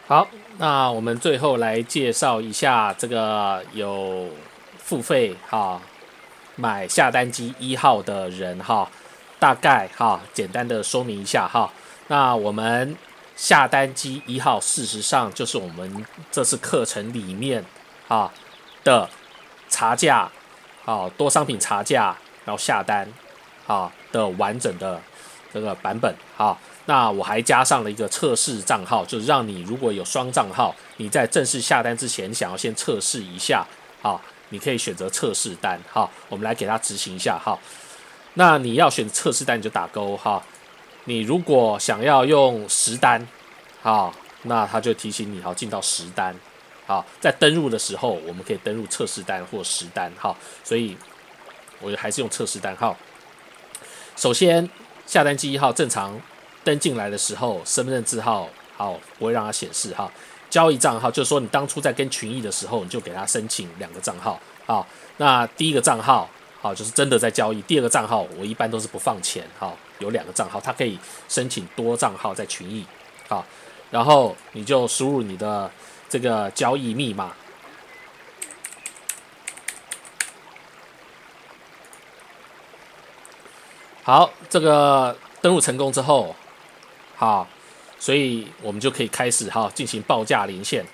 好，那我们最后来介绍一下这个有付费买下单机1号的人大概简单的说明一下那我们下单机1号，事实上就是我们这次课程里面的查价多商品查价，然后下单的完整的这个版本那我还加上了一个测试账号，就是让你如果有双账号，你在正式下单之前，你想要先测试一下你可以选择测试单我们来给它执行一下那你要选测试单，你就打勾你如果想要用实单那它就提醒你进到实单在登录的时候，我们可以登录测试单或实单所以我还是用测试单首先，下单机1号正常登进来的时候，身份证字号不会让它显示交易账号就是说你当初在跟群益的时候，你就给他申请2个账号那第一个账号就是真的在交易，第二个账号我一般都是不放钱有2个账号，它可以申请多账号在群益然后你就输入你的这个交易密码。好，这个登录成功之后所以我们就可以开始进行报价连线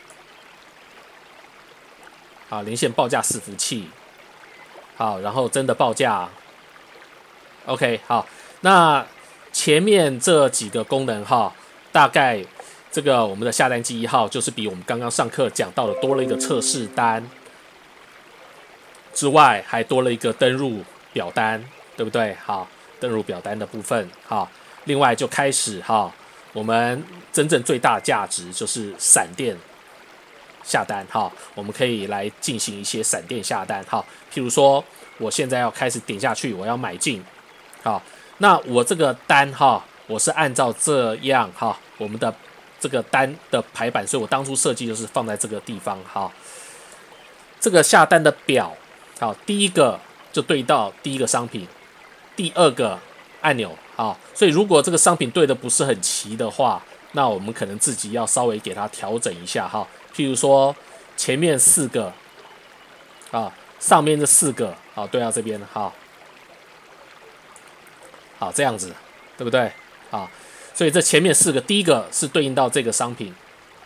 连线报价伺服器然后真的报价 OK 那前面这几个功能大概这个我们的下单机1号就是比我们刚刚上课讲到的多了一个测试单之外，还多了一个登入表单，对不对登入表单的部分另外就开始我们真正最大的价值就是闪电下单我们可以来进行一些闪电下单譬如说我现在要开始点下去，我要买进那我这个单我是按照这样我们的这个单的排版，所以我当初设计就是放在这个地方这个下单的表第一个就对到第一个商品，第二个按钮所以如果这个商品对的不是很齐的话，那我们可能自己要稍微给它调整一下譬如说前面4个上面这4个对到这边这样子对不对所以这前面4个，第一个是对应到这个商品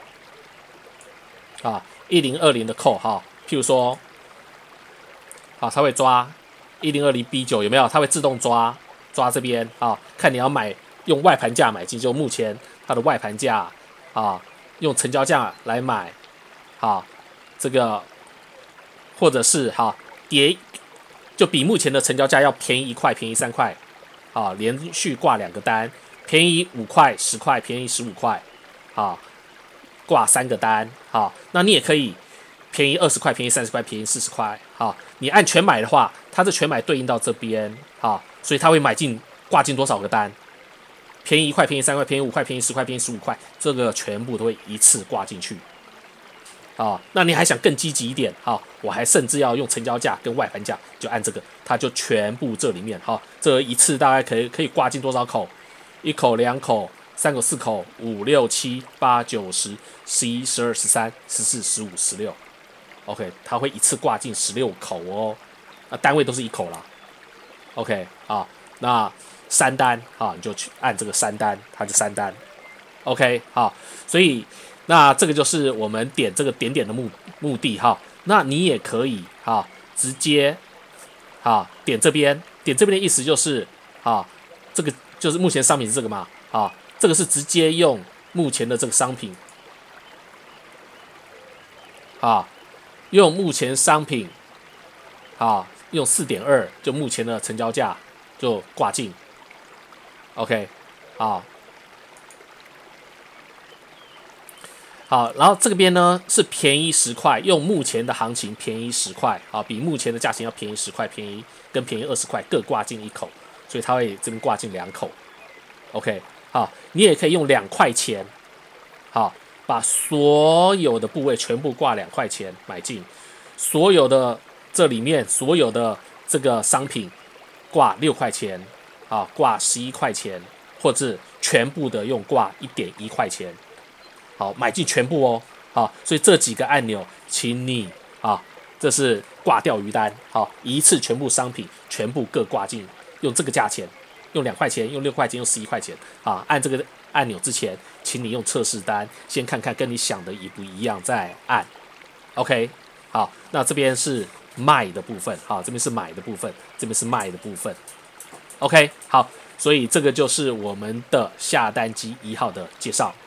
1020的扣譬如说它会抓1020B9有没有？它会自动抓这边看你要买用外盘价买进，就目前它的外盘价用成交价来买这个或者是跌就比目前的成交价要便宜1块，便宜3块连续挂2个单，便宜5块、10块，便宜15块挂3个单那你也可以便宜20块，便宜30块，便宜40块你按全买的话，它这全买对应到这边所以它会买进挂进多少个单？便宜1块，便宜3块，便宜5块，便宜10块，便宜15块，这个全部都会一次挂进去那你还想更积极一点我还甚至要用成交价跟外盘价，就按这个，它就全部这里面这一次大概可以挂进多少口？1口、2口、3口、4口、5、6、7、8、9、10、11、12、13、14、15、16。OK， 它会一次挂进16口单位都是1口啦。OK 那3单你就去按这个3单，它就3单。OK 所以那这个就是我们点这个点点的目的那你也可以直接点这边，点这边的意思就是这个就是目前商品是这个嘛这个是直接用目前的这个商品用目前商品用4.2就目前的成交价就挂进 OK 好，然后这边呢是便宜10块，用目前的行情便宜10块比目前的价钱要便宜10块，便宜20块各挂进1口，所以它会这边挂进2口 OK 你也可以用2块钱把所有的部位全部挂2块钱买进，所有的这里面所有的这个商品挂6块钱挂11块钱，或者全部的用挂1.1块钱好，买进全部哦，好，所以这几个按钮，请你啊，这是挂钓鱼单，好，一次全部商品全部各挂进，用这个价钱，用2块钱，用6块钱，用11块钱，啊，按这个按钮之前，请你用测试单先看看跟你想的一不一样，再按 ，OK， 好，那这边是卖的部分，好，这边是买的部分，这边是卖的部分 ，OK， 好，所以这个就是我们的下单机1号的介绍。